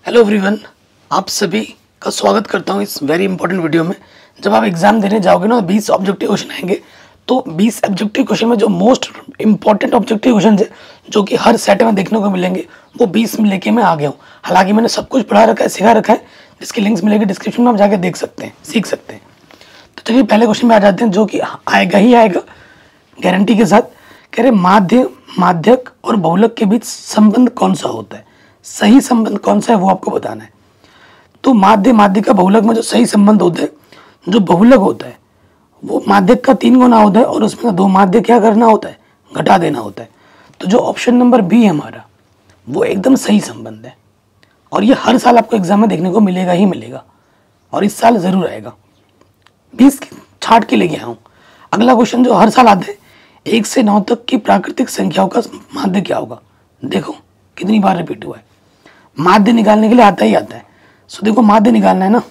Hello everyone, आप सभी का स्वागत करता हूं इस वेरी इंपॉर्टेंट वीडियो में। जब आप एग्जाम देने जाओगे ना 20 ऑब्जेक्टिव क्वेश्चन आएंगे, तो 20 ऑब्जेक्टिव क्वेश्चन में जो मोस्ट इंपॉर्टेंट ऑब्जेक्टिव क्वेश्चन है जो कि हर सेट में देखने को मिलेंगे वो 20 में लेके मैं आ गया हूँ। हालांकि मैंने सब कुछ पढ़ा रखा है, सिखा रखा है, जिसकी लिंक्स मिलेगी डिस्क्रिप्शन में, आप जाके देख सकते हैं, सीख सकते हैं। तो चलिए पहले क्वेश्चन में आ जाते हैं जो कि आएगा ही आएगा गारंटी के साथ। कह रहे माध्य, माध्यक और बहुलक के बीच संबंध कौन सा होता है, सही संबंध कौन सा है वो आपको बताना है। तो माध्य, माध्यिका, बहुलक में जो सही संबंध होता है, जो बहुलक होता है वो माध्यक का 3 गुना होता है और उसमें 2 माध्य क्या करना होता है, घटा देना होता है। तो जो ऑप्शन नंबर बी है हमारा वो एकदम सही संबंध है और ये हर साल आपको एग्जाम में देखने को मिलेगा ही मिलेगा और इस साल जरूर आएगा। 20 छाट के लेके आया हूँ। अगला क्वेश्चन जो हर साल आता है, 1 से 9 तक की प्राकृतिक संख्याओं का माध्य क्या होगा। देखो कितनी बार रिपीट हुआ है, माध्य निकालने के लिए आता ही आता है। सो देखो माध्य निकालना है ना,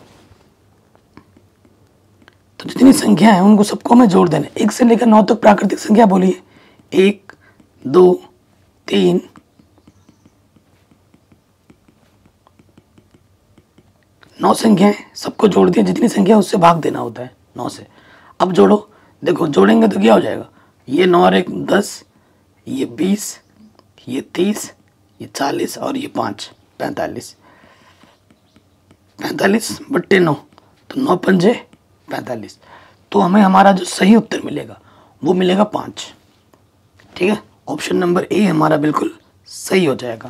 तो जितनी संख्या है उनको सबको हमें जोड़ देना है। 1 से लेकर 9 तक प्राकृतिक संख्या बोलिए, 1 2 3 9 संख्याएं, सबको जोड़ दिया। जितनी संख्या उससे भाग देना होता है 9 से। अब जोड़ो, देखो जोड़ेंगे तो क्या हो जाएगा, ये 9 और 1 10, ये 20, ये 30, ये 40 और ये 5 45। 45 बट्टे 9, तो 9 पंजे 45। तो हमें हमारा जो सही उत्तर मिलेगा वो मिलेगा 5। ठीक है, ऑप्शन नंबर ए हमारा बिल्कुल सही हो जाएगा।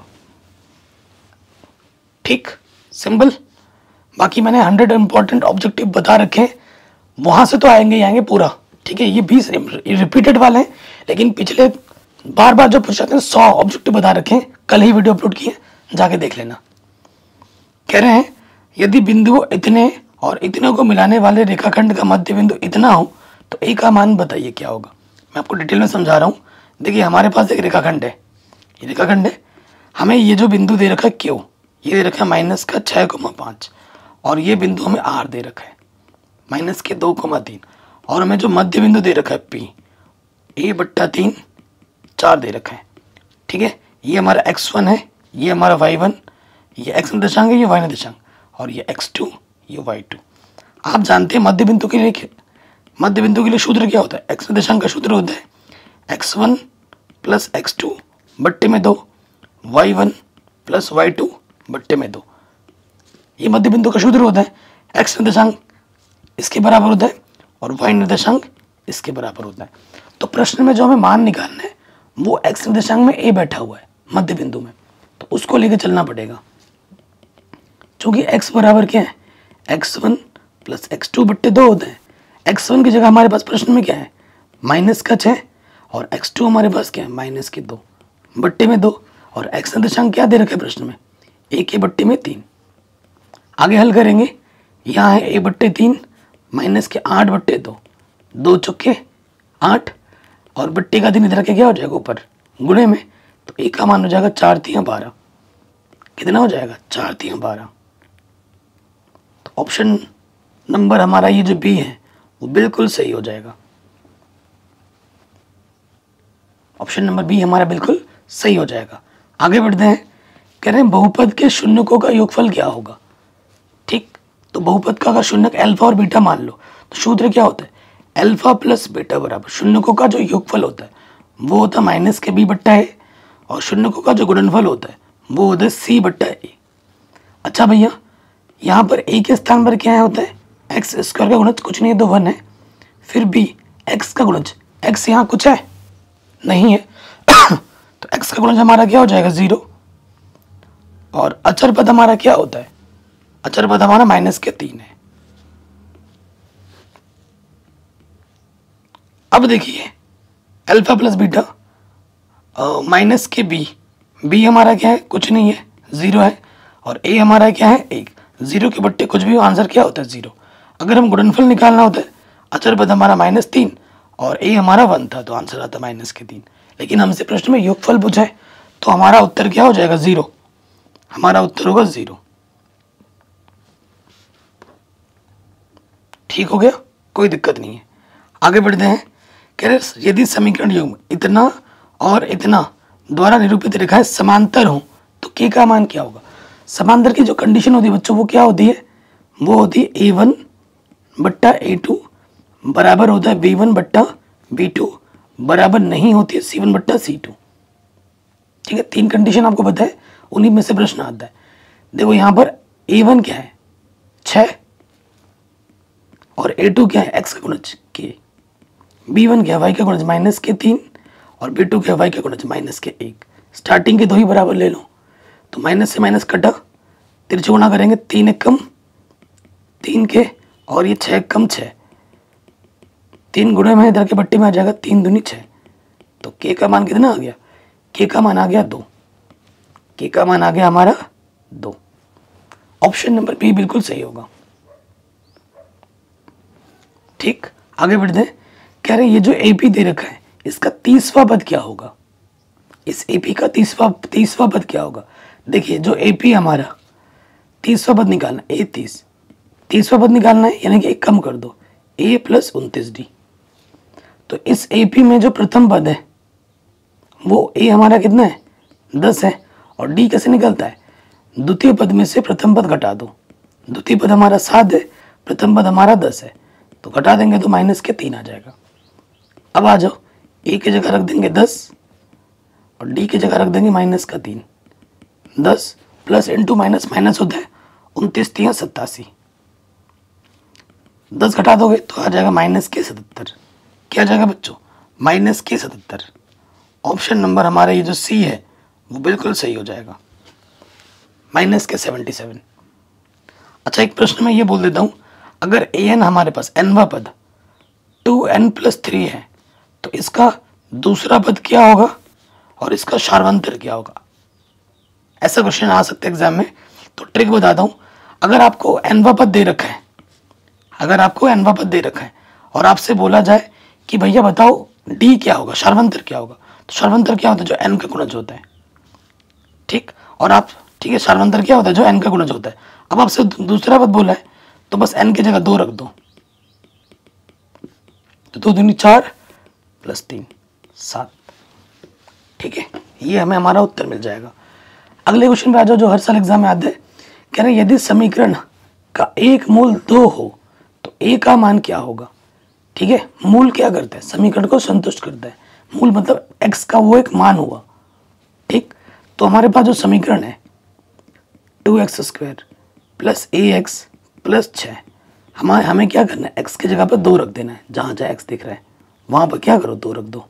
ठीक, सिंपल। बाकी मैंने 100 इंपॉर्टेंट ऑब्जेक्टिव बता रखे हैं, वहां से तो आएंगे ही आएंगे पूरा। ठीक है, ये 20 रिपीटेड वाले हैं, लेकिन पिछले बार बार जो पूछे थे 100 ऑब्जेक्टिव बता रखे हैं, कल ही वीडियो अपलोड किए, जाके देख लेना। कह रहे हैं यदि बिंदु इतने और इतने को मिलाने वाले रेखाखंड का मध्य बिंदु इतना हो तो ए का मान बताइए क्या होगा। मैं आपको डिटेल में समझा रहा हूँ। देखिए हमारे पास एक रेखाखंड है, ये रेखाखंड है, हमें ये जो बिंदु दे रखा है क्यों, ये दे रखा है -6,5 और ये बिंदु हमें आर दे रखा है -2,3 और हमें जो मध्य बिंदु दे रखा है पी, a/3 4 दे रखा है। ठीक है, ये हमारा x1 है, ये हमारा y1, ये x निर्देशांक है, ये y निर्देशांक, और ये x2, ये y2। आप जानते हैं मध्य बिंदु के लिए सूत्र क्या होता है, x निर्देशांक का सूत्र होता है x1 + x2 बट्टे में 2, y1 + y2 बट्टे में 2। ये मध्य बिंदु का सूत्र होता है। x निर्देशांक इसके बराबर होता है और y निर्देशांक इसके बराबर होता है। तो प्रश्न में जो हमें मान निकालना है वो x निर्देशांक में a बैठा हुआ है मध्य बिंदु में, तो उसको लेकर चलना पड़ेगा। क्योंकि x बराबर क्या है, x1 + x2 बट्टे 2 होता है। x1 की जगह हमारे पास प्रश्न में क्या है, -6 और x2 हमारे पास क्या है, -2 बट्टे में 2 और x निर्देशांक क्या दे रखा है प्रश्न में, 1 बट्टे में 3। आगे हल करेंगे, यहाँ है a/3 -8 बट्टे 2, 2 चौके 8 और बट्टे का 3 इधर के क्या हो जाएगा ऊपर गुणे में, तो a का मान हो जाएगा 4 3 12। कितना हो जाएगा, 4 3 12। तो ऑप्शन नंबर हमारा ये जो बी है वो बिल्कुल सही हो जाएगा। ऑप्शन नंबर बी हमारा बिल्कुल सही हो जाएगा। आगे बढ़ते हैं। कह रहे हैं बहुपद के शून्यकों का योगफल क्या होगा। ठीक, तो बहुपद का अगर शून्यक अल्फा और बीटा मान लो तो सूत्र क्या होता है, अल्फा + बीटा बराबर शून्यकों का जो योगफल होता है वो होता है -b/a और शून्यकों का जो गुणनफल होता है वो होता है c/a। अच्छा भैया, यहाँ पर a के स्थान पर क्या होता है, x² का गुणज कुछ नहीं है तो 1 है, फिर b x का गुणज, x यहाँ कुछ है नहीं है तो x का गुणज हमारा क्या हो जाएगा 0 और अचर पद हमारा क्या होता है, अचर पद हमारा -3 है। अब देखिए अल्फा + बीटा -b हमारा क्या है, कुछ नहीं है 0 है, और a हमारा क्या है 1, 0 के बट्टे कुछ भी, आंसर क्या होता है 0। अगर हम गुणनफल निकालना होता है, अचर पद हमारा -3 और a हमारा 1 था तो आंसर आता -3। लेकिन हमसे प्रश्न में योगफल पूछा है तो हमारा उत्तर क्या हो जाएगा 0, हमारा उत्तर होगा 0। ठीक हो गया, कोई दिक्कत नहीं है। आगे बढ़ते हैं। कह रहे यदि समीकरण युग्म इतना और इतना द्वारा निरूपित रेखाएं समांतर हो तो k का मान क्या होगा। समांतर की जो कंडीशन होती है बच्चों वो क्या होती है, वो होती है A1 बट्टा A2 बराबर होता है B1 बट्टा B2 बराबर नहीं होती है C1 बट्टा C2। ठीक है, 3 कंडीशन आपको पता है, उन्हीं में से प्रश्न आता है। देखो यहाँ पर A1 क्या है 6 और A2 क्या है x का गुणज k, B1 क्या है y का गुणज माइनस के 3 और B2 क्या है y का गुणज माइनस के 1। स्टार्टिंग के दो ही बराबर ले लो तो माइनस से माइनस कटा, तिरछुगुणा करेंगे 3 एक कम 3 के और ये 6 कम 6, 3 गुणे में इधर के पट्टी में आ जाएगा 3 दूनी 6, तो k का मान कितना आ गया, k का मान आ गया 2, k का मान आ गया हमारा 2। ऑप्शन नंबर बी बिल्कुल सही होगा। ठीक, आगे बढ़ते हैं। कह रहे ये जो AP दे रखा है इसका 30वां पद क्या होगा, इस AP का 30वां पद क्या होगा। देखिए जो AP हमारा 30वां पद निकालना है, A 30वां पद निकालना है, यानी कि एक कम कर दो A प्लस 29D। तो इस AP में जो प्रथम पद है वो A हमारा कितना है 10 है, और D कैसे निकलता है, द्वितीय पद में से प्रथम पद घटा दो, द्वितीय पद हमारा 7 है, प्रथम पद हमारा 10 है, तो घटा देंगे तो माइनस के 3 आ जाएगा। अब आ जाओ, A की जगह रख देंगे 10 और D की जगह रख देंगे माइनस का 3, 10 प्लस इंटू माइनस माइनस होता है 29 3 87, 10 घटा दोगे तो आ जाएगा माइनस के 77। क्या आ जाएगा बच्चों, माइनस के 77। ऑप्शन नंबर हमारा ये जो सी है वो बिल्कुल सही हो जाएगा, माइनस के 77। अच्छा एक प्रश्न मैं ये बोल देता हूँ, अगर an हमारे पास nवां पद 2n प्लस 3 है तो इसका दूसरा पद क्या होगा और इसका शार्वंतर क्या होगा। ऐसा क्वेश्चन आ सकता है एग्जाम में, तो ट्रिक बताता हूँ। अगर आपको nवां पद दे रखा है, अगर आपको nवां पद दे रखा है और आपसे बोला जाए कि भैया बताओ d क्या होगा, शार्वंतर क्या होगा, तो शार्वंतर क्या होता है जो n का गुणज होता है। ठीक, और आप ठीक है, शार्वंतर क्या होता है जो n का गुणज होता है। अब आपसे दूसरा पद बोला है तो बस n की जगह 2 रख दो, तो 2 दूनी 4 प्लस 3 7। ठीक है, ये हमें हमारा उत्तर मिल जाएगा। अगले क्वेश्चन पे आ जाओ जो हर साल एग्जाम में आते हैं। कह रहे यदि समीकरण का एक मूल 2 हो तो a का मान क्या होगा। ठीक है, मूल क्या करता है, समीकरण को संतुष्ट करता है, मूल मतलब x का वो एक मान हुआ। ठीक, तो हमारे पास जो समीकरण है 2x² प्लस ax प्लस 6, हमें क्या करना है, x की जगह पर 2 रख देना है, जहाँ जहाँ x दिख रहा है वहाँ पर क्या करो 2 रख दो,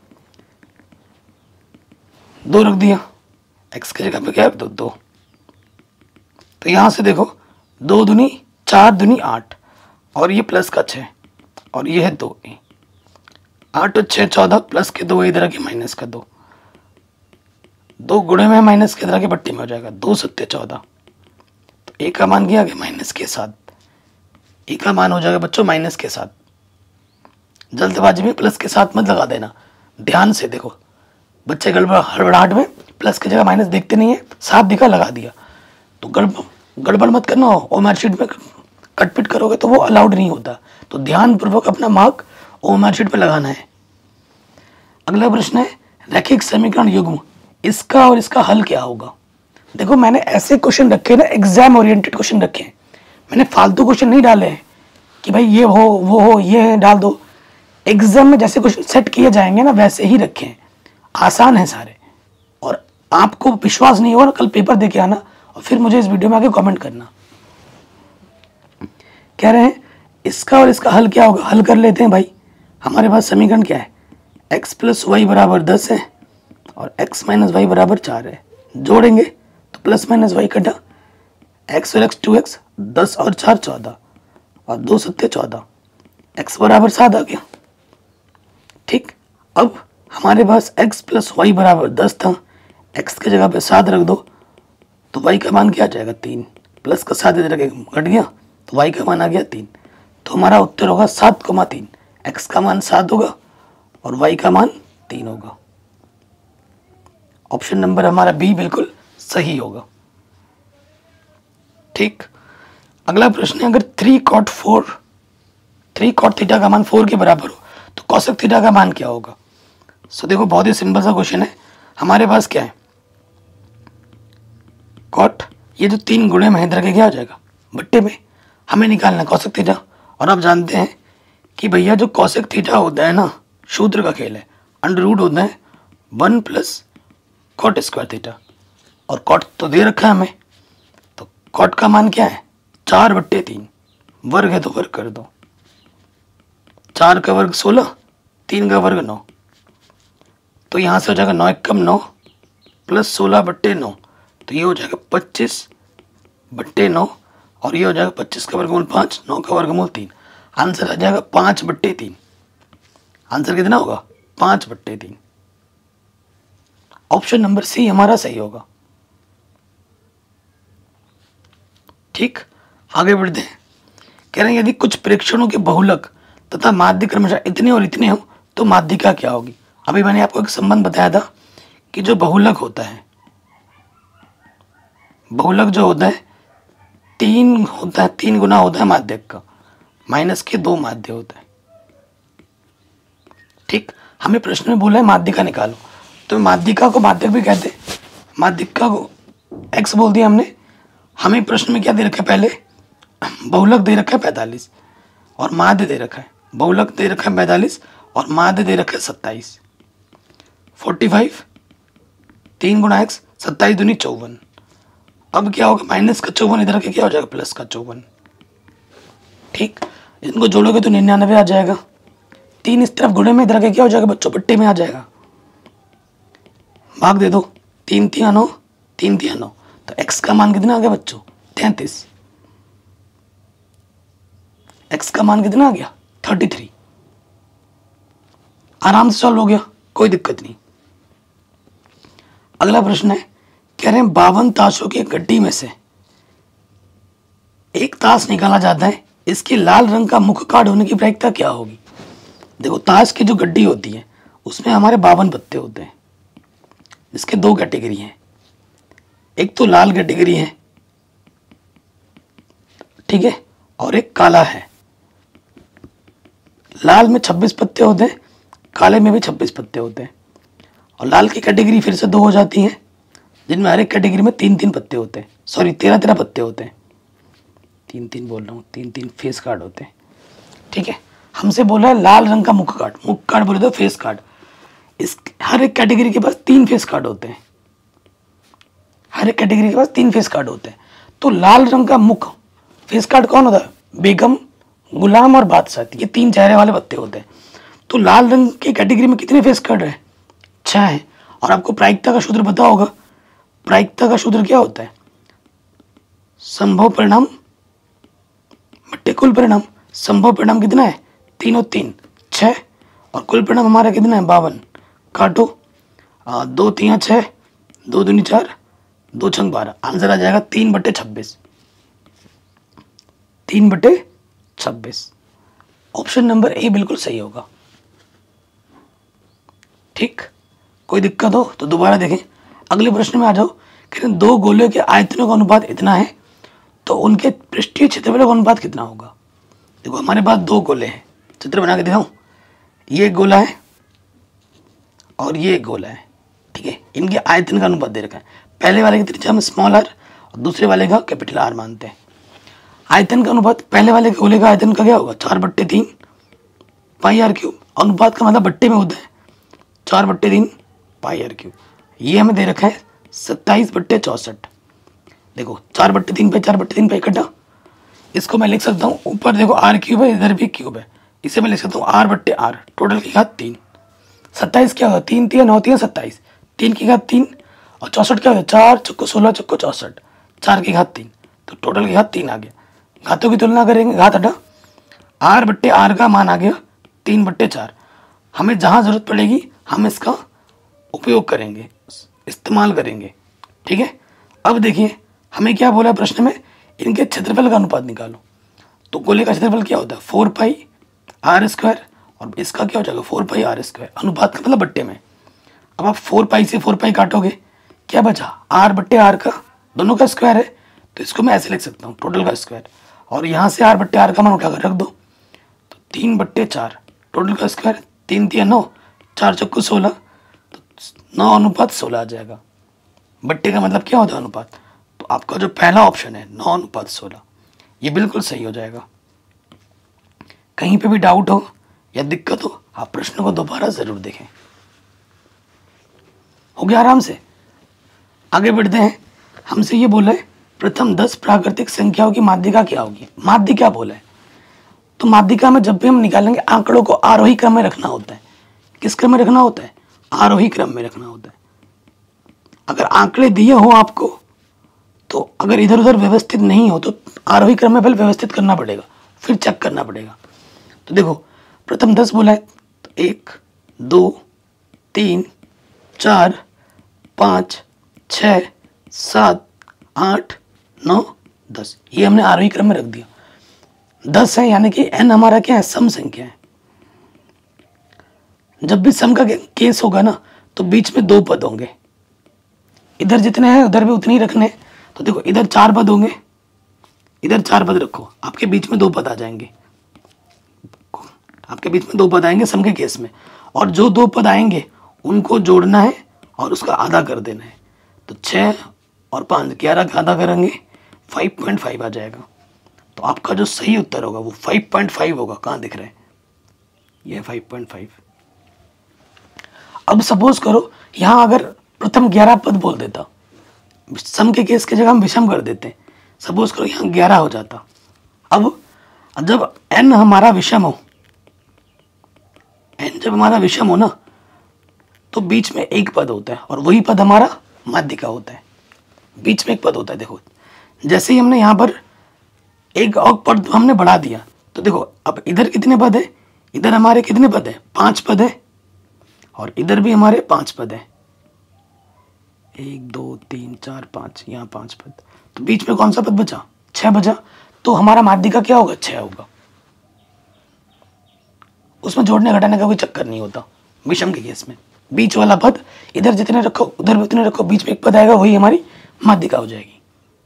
2 रख दिया, x की जगह पर क्या रख दो 2। तो यहाँ से देखो 2 दूनी 4 दूनी 8 और ये प्लस का 6 और ये है 2, 8 और 6 14 प्लस के 2 इधर के माइनस का 2, 2 गुणे में माइनस के इधर के पट्टी में हो जाएगा 2 7 14। तो a का मान क्या आ गया माइनस के 7, a का मान हो जाएगा बच्चों माइनस के 7। जल्दबाजी में प्लस के 7 मत लगा देना, ध्यान से देखो, बच्चे हड़बड़ाहट में प्लस की जगह माइनस देखते नहीं है, 7 दिखा लगा दिया, तो गड़बड़ मत करना हो, और मार्कशीट में कटपिट करोगे तो वो अलाउड नहीं होता। तो ध्यानपूर्वक अपना मार्क ओ मार्कशीट पे लगाना है। अगला प्रश्न है रैखिक समीकरण युग्म, इसका और इसका हल क्या होगा। देखो मैंने ऐसे क्वेश्चन रखे ना, एग्जाम ओरिएंटेड क्वेश्चन रखे हैं, मैंने फालतू क्वेश्चन नहीं डाले हैं कि भाई ये हो वो हो ये डाल दो। एग्जाम में जैसे क्वेश्चन सेट किए जाएंगे ना वैसे ही रखे हैं, आसान है सारे। और आपको विश्वास नहीं होगा ना, कल पेपर दे के आना और फिर मुझे इस वीडियो में आके कमेंट करना। कह रहे हैं इसका और इसका हल क्या होगा, हल कर लेते हैं भाई। हमारे पास समीकरण क्या है, x प्लस वाई बराबर 10 है और x माइनस वाई बराबर 4 है। जोड़ेंगे तो प्लस माइनस वाई कटा, x और x 2x 10 और 4 14 और 2 7 14, x बराबर 7 आ गया। ठीक, अब हमारे पास x प्लस वाई बराबर 10 था, x की जगह पे 7 रख दो तो y का मान क्या आ जाएगा 3, प्लस का 7 इधर घट गया तो y का मान आ गया 3। तो हमारा उत्तर होगा 7,3, x का मान 7 होगा और y का मान 3 होगा। ऑप्शन नंबर हमारा बी बिल्कुल सही होगा। ठीक, अगला प्रश्न है, अगर 3 cot थीटा का मान 4 के बराबर हो तो कोसेक थीटा का मान क्या होगा। सो देखो बहुत ही सिंपल सा क्वेश्चन है, हमारे पास क्या है, cot ये जो 3 गुणे में इधर के क्या हो जाएगा बट्टे में। हमें निकालना कौशिक थीटा, और आप जानते हैं कि भैया जो कौशिक थीटा होता है ना सूत्र का खेल है, अंडर रूट होता है 1 प्लस कॉट स्क्वायर थीटा, और कॉट तो दे रखा है हमें, तो कॉट का मान क्या है 4/3, वर्ग है तो वर्ग कर दो, 4 का वर्ग 16, 3 का वर्ग 9, तो यहाँ से हो जाएगा 9 एकम 9 प्लस 16/9, तो ये हो जाएगा 25/9, और ये हो जाएगा 25 का वर्गमूल 5, 9 का वर्गमूल 3, आंसर आ जाएगा 5/3। आंसर कितना होगा 5/3। ऑप्शन नंबर सी हमारा सही होगा। ठीक, आगे बढ़ते हैं। कह रहे हैं यदि कुछ प्रेक्षणों के बहुलक तथा माध्य क्रमशः इतने और इतने हो तो माध्यिका क्या होगी। अभी मैंने आपको एक संबंध बताया था कि जो बहुलक होता है, बहुलक जो होता है 3 गुना होता है माध्यक का, माइनस के 2 माध्य होता है। ठीक, हमें प्रश्न में बोला है माध्यिका निकालो, तो माध्यिका को माध्यक भी कहते हैं, माध्यिका को x बोल दिया हमने। हमें प्रश्न में क्या दे रखा है, पहले बहुलक दे रखा है 45 और माध्य दे रखा है, बहुलक दे रखा है 45 और माध्य दे रखा है 27। 45 3 गुना x, 27 दूनी 54। अब क्या होगा माइनस का 54 इधर के क्या हो जाएगा प्लस का 54। ठीक, इनको जोड़ोगे तो 99 आ जाएगा। 3 इस तरफ गुणे में इधर के क्या हो जाएगा बच्चों पट्टे में आ जाएगा, भाग दे दो, 3 3 9, 3 3 9, तो x का मान कितना आ गया बच्चों 33। x का मान कितना आ गया 33। आराम से सॉल्व हो गया, कोई दिक्कत नहीं। अगला प्रश्न है, कह रहे हैं 52 ताशों की गड्डी में से एक ताश निकाला जाता है, इसके लाल रंग का मुख काट होने की प्रायिकता क्या होगी। देखो ताश की जो गड्डी होती है उसमें हमारे 52 पत्ते होते हैं, इसके 2 कैटेगरी हैं, एक तो लाल कैटेगरी है, ठीक है, और एक काला है। लाल में 26 पत्ते होते हैं, काले में भी 26 पत्ते होते हैं, और लाल की कैटेगरी फिर से 2 हो जाती है, जिनमें हर एक कैटेगरी में 3 पत्ते होते हैं, सॉरी 13 पत्ते होते हैं, 3 बोल रहा हूँ, 3 फेस कार्ड होते हैं। ठीक है, हमसे बोला है लाल रंग का मुख कार्ड बोले तो फेस कार्ड, इस हर एक कैटेगरी के पास 3 फेस कार्ड होते हैं, हर एक कैटेगरी के पास 3 फेस कार्ड होते हैं। तो लाल रंग का मुख फेस कार्ड कौन होता है, बेगम, गुलाम और बादशाह, ये 3 चेहरे वाले पत्ते होते हैं। तो लाल रंग की कैटेगरी में कितने फेस कार्ड है 6 है। और आपको प्रायिकता का सूत्र पता होगा, प्रायिकता का सूत्र क्या होता है, संभव परिणाम बट्टे कुल परिणाम। संभव परिणाम कितना है 3 और 3 6, और कुल परिणाम हमारा कितना है 52। काटो 2 3 6, 2 दूनी 4, 2 छंग 12, आंसर आ जाएगा 3/26। 3/26, ऑप्शन नंबर ए बिल्कुल सही होगा। ठीक, कोई दिक्कत हो तो दोबारा देखें। अगले प्रश्न में आ जाओ, कहते हैं 2 गोले के आयतनों का अनुपात इतना है तो उनके पृष्ठीय क्षेत्रफल का अनुपात कितना होगा। देखो हमारे पास 2 गोले हैं, चित्र बना के दिखाऊं, ये एक गोला है और ये एक गोला है, ठीक है, इनके आयतन का अनुपात दे रखा है। पहले वाले की त्रिज्या हम स्मॉल आर और दूसरे वाले का कैपिटल आर मानते हैं। आयतन का अनुपात, पहले वाले गोले का आयतन का क्या होगा 4/3 पाई आर क्यूब, अनुपात का मतलब बट्टे में होता है 4/3 पाई आर क्यूब। ये हमें दे रखा है 27/64। देखो 4/3 पे 4/3 पे इकट्ठा, इसको मैं लिख सकता हूँ, ऊपर देखो आर क्यूब है, इधर भी क्यूब है, इसे मैं लिख सकता हूँ r/r, टोटल की घात 3। 27 क्या होगा 3 3 9 3 27, 3 की घात 3, और 64 क्या होगा 4 चौको 16 चौको 64, 4 की घात 3, तो टोटल की घात 3 आ गया। घातों की तुलना करेंगे, घात हटा, r/r का मान आ गया 3/4। हमें जहाँ ज़रूरत पड़ेगी हम इसका उपयोग करेंगे, इस्तेमाल करेंगे। ठीक है, अब देखिए हमें क्या बोला प्रश्न में, इनके क्षेत्रफल का अनुपात निकालो। तो गोले का क्षेत्रफल क्या होता है 4πr², और इसका क्या हो जाएगा 4πr², अनुपात का मतलब बट्टे में। अब आप 4π से 4π काटोगे, क्या बचा r/r का, दोनों का स्क्वायर है, तो इसको मैं ऐसे लिख सकता हूँ टोटल का स्क्वायर, और यहाँ से r/r का मान उठाकर रख दो, तो 3/4 टोटल का स्क्वायर, 3 3 9, 4 चौको 16, तो 9 अनुपात 16 आ जाएगा। बट्टे का मतलब क्या होता है अनुपात, तो आपका जो पहला ऑप्शन है 9 अनुपात 16 ये बिल्कुल सही हो जाएगा। कहीं पे भी डाउट हो या दिक्कत हो आप प्रश्न को दोबारा जरूर देखें। हो गया आराम से। आगे बढ़ते हैं। हमसे ये बोला है प्रथम 10 प्राकृतिक संख्याओं की माध्यिका क्या होगी। माध्य क्या बोला है, तो माध्यिका में जब भी हम निकालेंगे आंकड़ों को आरोही क्रम में रखना होता है। किस क्रम में रखना होता है, आरोही क्रम में रखना होता है। अगर आंकड़े दिए हो आपको तो अगर इधर उधर व्यवस्थित नहीं हो तो आरोही क्रम में पहले व्यवस्थित करना पड़ेगा, फिर चेक करना पड़ेगा। तो देखो प्रथम 10 बोला है तो 1 2 3 4 5 6 7 8 9 10 ये हमने आरोही क्रम में रख दिया। 10 है यानी कि n हमारा क्या है, सम संख्या है। जब भी सम का केस होगा ना तो बीच में 2 पद होंगे। इधर जितने हैं उधर भी उतने ही रखने। तो देखो इधर 4 पद होंगे, इधर 4 पद रखो, आपके बीच में 2 पद आ जाएंगे। आपके बीच में 2 पद आएंगे सम के केस में, और जो 2 पद आएंगे उनको जोड़ना है और उसका आधा कर देना है। तो 6 और 5 11 का आधा करेंगे 5.5 आ जाएगा। तो आपका जो सही उत्तर होगा वो 5.5 होगा। कहाँ दिख रहा है, ये 5.5। अब सपोज करो यहाँ अगर प्रथम 11 पद बोल देता, सम के केस की जगह हम विषम कर देते। सपोज करो यहाँ 11 हो जाता। अब जब n हमारा विषम हो, n जब हमारा विषम हो ना तो बीच में एक पद होता है और वही पद हमारा माध्यिका होता है। बीच में एक पद होता है। देखो जैसे ही हमने यहाँ पर एक और पद हमने बढ़ा दिया तो देखो अब इधर कितने पद है, इधर हमारे कितने पद है, 5 पद है, और इधर भी हमारे 5 पद है। 1 2 3 4 5, यहाँ 5 पद। तो बीच में कौन सा पद बचा, 6 बचा। तो हमारा माध्यिका क्या होगा, 6 होगा। उसमें जोड़ने घटाने का कोई चक्कर नहीं होता विषम के केस में। बीच वाला पद इधर जितने रखो उधर भी उतने रखो, बीच में एक पद आएगा वही हमारी माध्यिका हो जाएगी।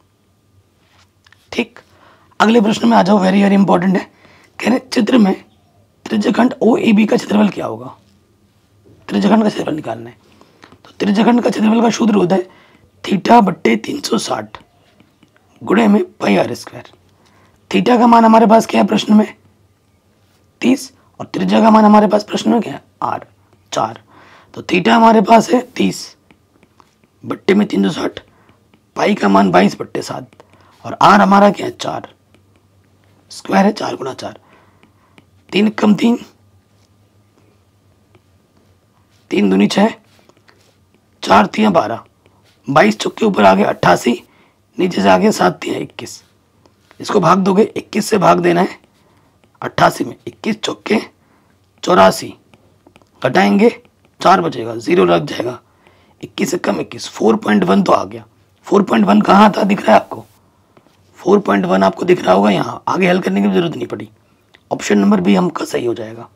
ठीक, अगले प्रश्न में आ जाओ। वेरी वेरी इंपॉर्टेंट है। कह रहे चित्र में त्रिज्यखंड OAB का क्षेत्रफल क्या होगा। त्रिज्यखंड का क्षेत्रफल निकालना है। तो त्रिज्यखंड का क्षेत्रफल का सूत्र होता है θ/360 गुणे में πr²। थीटा का मान हमारे पास क्या है प्रश्न में 30, और त्रिज्या का मान हमारे पास प्रश्न में क्या है r 4। तो थीटा हमारे पास है 30 बट्टे में 360, पाई का मान 22/7, और r हमारा क्या है 4, स्क्वायर है 4 × 4, 3 कम 3 3 दूनी 6, 4 3 12, 22 चौके ऊपर आ गए 88, नीचे से आगे 7 3 21। इसको भाग दोगे, 21 से भाग देना है 88 में, 21 चौके 84, घटाएंगे 4 बचेगा, 0 लग जाएगा। 21 से कम 21, 4.1 तो आ गया। 4.1 कहाँ था, दिख रहा है आपको, 4.1 आपको दिख रहा होगा यहाँ। आगे हल करने की जरूरत नहीं पड़ी। ऑप्शन नंबर बी हमका सही हो जाएगा।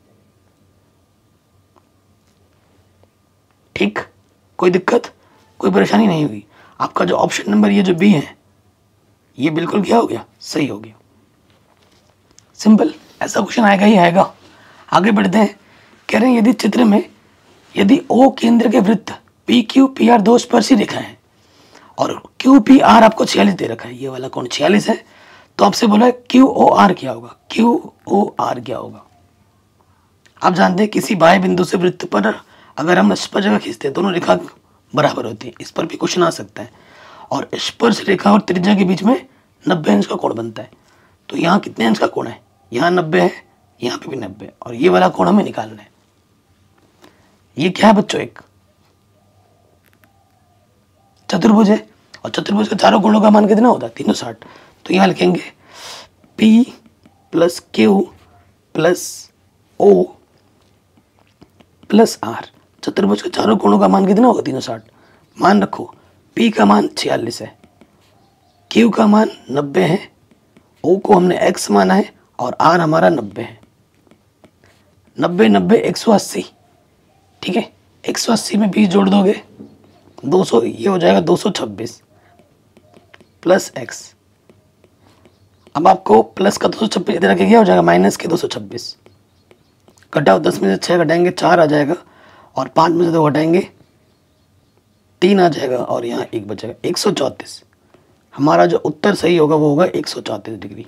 ठीक, कोई दिक्कत कोई परेशानी नहीं हुई। आपका जो ऑप्शन नंबर ये जो बी है ये बिल्कुल क्या हो गया, सही हो गया। सिंपल, ऐसा क्वेश्चन आएगा ही आएगा। आगे बढ़ते हैं। कह रहे हैं यदि चित्र में यदि O केंद्र के वृत्त PQPR 2 स्पर्शी रेखा है और QPR आपको 46 दे रखा है, ये वाला कोण 46 है, तो आपसे बोला है QOR क्या होगा। QOR क्या होगा, आप जानते हैं किसी बाह्य बिंदु से वृत्त पर अगर हम स्पर्शरेखा खींचते हैं दोनों रेखा बराबर होती है। इस पर भी क्वेश्चन आ सकता है। और स्पर्श रेखा और त्रिज्या के बीच में 90 अंश का कोण बनता है। तो यहाँ कितने अंश का कोण है, यहाँ 90 है, यहाँ पे भी 90, और ये वाला कोण हमें निकालना है। ये क्या है बच्चों, एक चतुर्भुज है, और चतुर्भुज के चारों कोणों का मान कितना होता है 360। तो यहाँ लिखेंगे P + Q + O + R। चतुर्भुज के चारों कोणों का मान कितना होगा 360। मान रखो P का मान 46 है, Q का मान 90 है, O को हमने X माना है, और R हमारा 90 है। 90 90 180, ठीक है। 180 में 20 जोड़ दोगे 200, ये हो जाएगा 226 प्लस x। अब आपको प्लस का 226 इधर आके क्या हो जाएगा, माइनस के 226। घटाओ, 10 में से 6 घटाएंगे 4 आ जाएगा, और 5 में से 2 घटाएंगे 3 आ जाएगा, और यहाँ 1 बचेगा 134। हमारा जो उत्तर सही होगा वो होगा 134 डिग्री।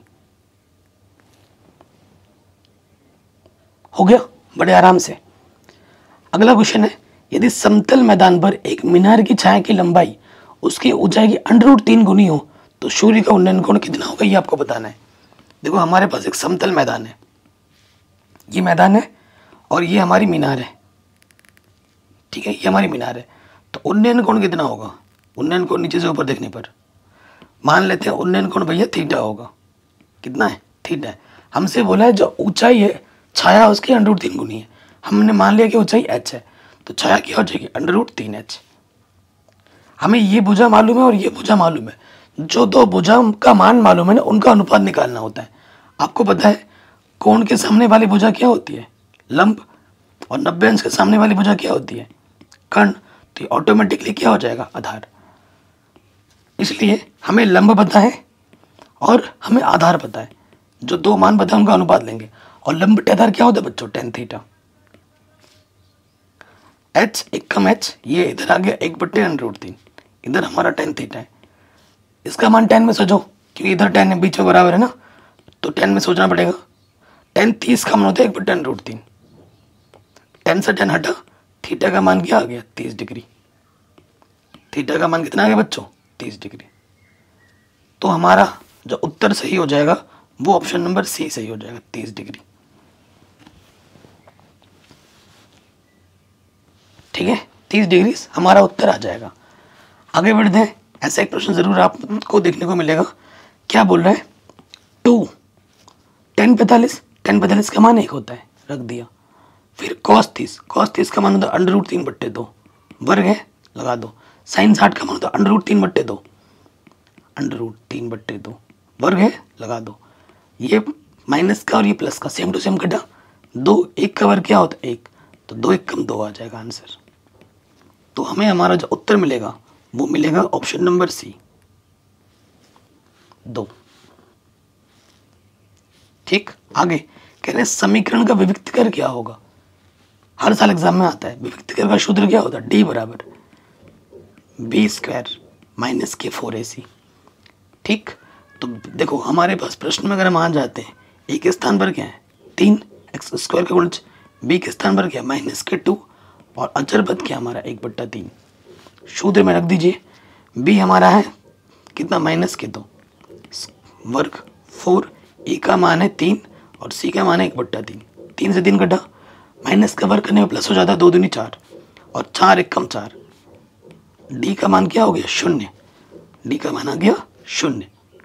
हो गया बड़े आराम से। अगला क्वेश्चन है, यदि समतल मैदान पर एक मीनार की छाया की लंबाई उसकी ऊंचाई की √3 गुनी हो तो सूर्य का उन्नयन कोण कितना होगा, ये आपको बताना है। देखो हमारे पास एक समतल मैदान है, ये मैदान है और ये हमारी मीनार है, ठीक है, ये हमारी मीनार है। तो उन्नयन कोण कितना होगा, उन्नयन कोण नीचे से ऊपर देखने पर मान लेते हैं उन्नयन कोण भैया थीटा होगा। कितना है, थीटा है। हमसे बोला है जो ऊंचाई है छाया उसकी √3 गुनी है, हमने मान लिया कि ऊंचाई h है, तो छाया क्या हो जाएगी √3h। हमें ये भुजा मालूम है और ये भुजा मालूम है, जो दो भुजा का मान मालूम है ना उनका अनुपात निकालना होता है। आपको पता है कोण के सामने वाली भुजा क्या होती है, लंब, और 90 अंश के सामने वाली भुजा क्या होती है, कर्ण। तो ये ऑटोमेटिकली क्या हो जाएगा, आधार। इसलिए हमें लंब पता है और हमें आधार पता है, जो दो मान पता है उनका अनुपात लेंगे। और लंब बटे आधार क्या होता है बच्चों, tan थीटा। h एक कम h, ये इधर आ गया 1/√3, इधर हमारा tan थीटा है। इसका मान tan में सोचो, क्योंकि इधर tan है बीच में बराबर है ना, तो tan में सोचना पड़ेगा। tan 30 का मान होता है 1/√3, tan से tan हटा, थीटा का मान क्या आ गया 30 डिग्री। थीटा का मान कितना आ गया बच्चों, 30 डिग्री। तो हमारा जो उत्तर सही हो जाएगा वो ऑप्शन नंबर सी सही हो जाएगा, 30 डिग्री। ठीक है, 30 डिग्री हमारा उत्तर आ जाएगा। आगे बढ़ते हैं, ऐसा एक प्रश्न जरूर आपको देखने को मिलेगा। क्या बोल रहा है, 2 tan 45 का मान 1 होता है, रख दिया। फिर cos 30 का मान होता है √3/2, वर्ग है लगा दो। sin 60 का मान होता है √3/2, √3/2 वर्ग है लगा दो। ये माइनस का और ये प्लस का सेम टू सेम कटा, 2 1 का वर्ग क्या होता है 1, तो 2 1 कम 2 आ जाएगा आंसर। तो हमें हमारा जो उत्तर मिलेगा वो मिलेगा ऑप्शन नंबर सी, 2। ठीक, आगे कह रहे हैं समीकरण का विविक्तीकर क्या होगा। हर साल एग्जाम में आता है, विविक्तीकर का सूत्र क्या होता है, d = b² - k4ac। ठीक, तो देखो हमारे पास प्रश्न में अगर हम आ जाते हैं, a के स्थान पर क्या है 3, x² का गुणज, b के स्थान पर क्या है -k2, और अचर पद क्या हमारा 1/3। सूत्र में रख दीजिए, b हमारा है कितना -k2 वर्ग 4, a का मान है 3 और c का मान है 1/3। 3 से 3 कटा, माइनस का वर्ग करने में प्लस हो जाता है, 2 दूनी 4 और 4 1 कम 4। d का मान क्या हो गया 0, d का मान आ गया 0।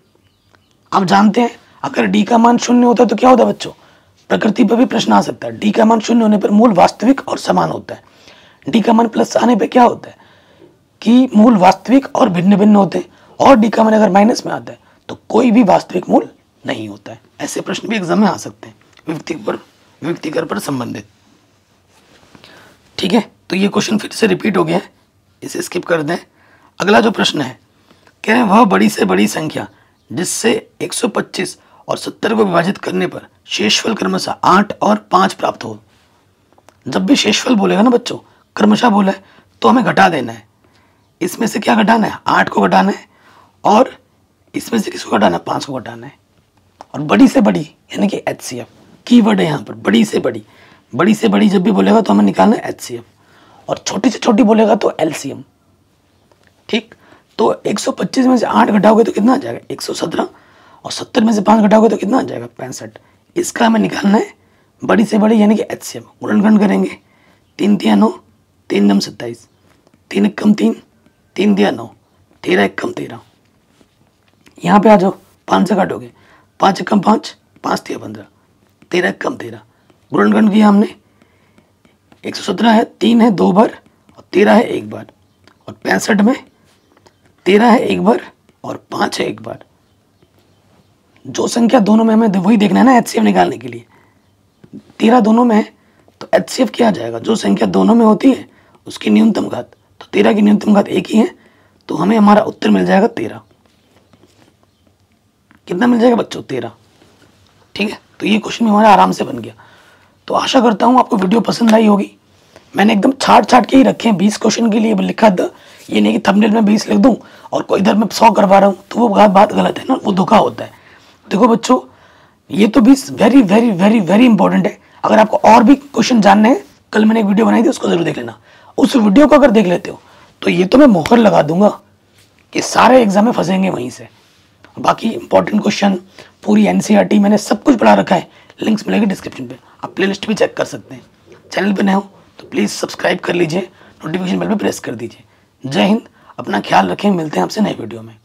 आप जानते हैं अगर d का मान 0 होता है तो क्या होता है बच्चों, प्रकृति पर भी प्रश्न आ सकता है। d का मान 0 होने पर मूल वास्तविक और समान होता है। d का मान प्लस आने पे क्या होता है कि मूल वास्तविक और भिन्न भिन्न होते हैं, और d का मान अगर माइनस में आता है तो कोई भी वास्तविक मूल नहीं होता है। ऐसे प्रश्न भी एग्जाम में आ सकते हैं विविक्तीकर पर संबंधित। ठीक है, तो ये क्वेश्चन फिर से रिपीट हो गया है, इसे स्किप कर दें। अगला जो प्रश्न है, कह रहे हैं वह बड़ी से बड़ी संख्या जिससे 125 और 70 को विभाजित करने पर शेषफल क्रमशः 8 और 5 प्राप्त हो। जब भी शेषफल बोलेगा ना बच्चों, क्रमशः बोला है तो हमें घटा देना है। इसमें से क्या घटाना है, 8 को घटाना है, और इसमें से किसको घटाना है, 5 को घटाना है। और बड़ी से बड़ी यानी कि HCF कीवर्ड है यहाँ पर, बड़ी से बड़ी। बड़ी से बड़ी जब भी बोलेगा तो हमें निकालना है HCF, और छोटी से छोटी बोलेगा तो LCM। ठीक, तो 125 में से 8 घटाओगे तो कितना आ जाएगा 117, और 70 में से 5 घटाओगे तो कितना आ जाएगा 65। इसका हमें निकालना है बड़ी से बड़ी यानी कि HCF। गुणनखंड करेंगे, 3 × 9, 3 × 27, 3 × 3, 3 × 9, 13 × 13। यहाँ पे आ जाओ, 5 से काटोगे, 5 × 5, 5 × 15, 13 × 13। गुणनखंड किया हमने, 117 है 3 है 2 बार, और 13 है 1 बार, और 65 में 13 है 1 बार और 5 है 1 बार। जो संख्या दोनों में हमें वही देखना है ना HCF निकालने के लिए। 13 दोनों में है तो HCF क्या आ जाएगा, जो संख्या दोनों में होती है उसकी न्यूनतम घात। तो 13 की न्यूनतम घात 1 ही है, तो हमें हमारा उत्तर मिल जाएगा 13। कितना मिल जाएगा बच्चों, 13। ठीक है, तो ये क्वेश्चन हमारा आराम से बन गया। तो आशा करता हूँ आपको वीडियो पसंद आई होगी। मैंने एकदम छाट के ही रखे हैं, 20 क्वेश्चन के लिए लिखा था ये नहीं कि थंबनेल में 20 लिख दूं और कोई इधर मैं 100 करवा रहा हूँ, तो वो बात गलत है ना, वो धोखा होता है। देखो बच्चों, ये तो 20 very very very very important है। अगर आपको और भी क्वेश्चन जानने हैं, कल मैंने एक वीडियो बनाई थी, उसको जरूर देख लेना। उस वीडियो को अगर देख लेते हो तो ये तो मैं मोहर लगा दूंगा कि सारे एग्जाम में फंसेंगे वहीं से। बाकी इंपॉर्टेंट क्वेश्चन, पूरी एनसीईआरटी मैंने सब कुछ पढ़ा रखा है, लिंक्स मिलेगी डिस्क्रिप्शन पे, आप प्लेलिस्ट भी चेक कर सकते हैं। चैनल पे नए हो तो प्लीज़ सब्सक्राइब कर लीजिए, नोटिफिकेशन बेल पे प्रेस कर दीजिए। जय हिंद, अपना ख्याल रखें, मिलते हैं आपसे नए वीडियो में।